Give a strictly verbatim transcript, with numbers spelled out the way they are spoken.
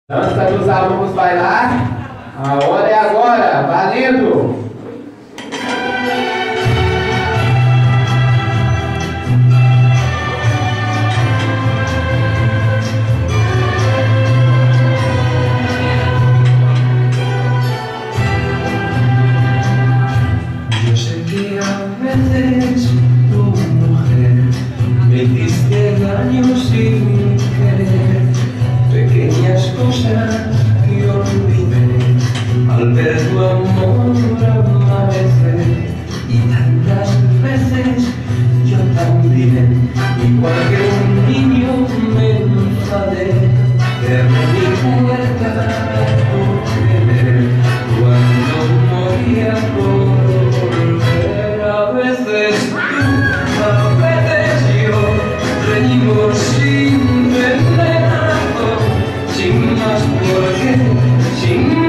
Dança dos alunos vai lá. A hora é agora, valendo! Yo sé que a veces tu mujer me hiciste daño sin querer, pequeñas cosas que olvidé al ver tu amor amanecer, y tantas veces yo también, igual que un niño, me enfadé, cerré mi puerta por querer cuando moría por volver. A veces tú, a veces yo, reímos sin veneno, sin más por qué, sin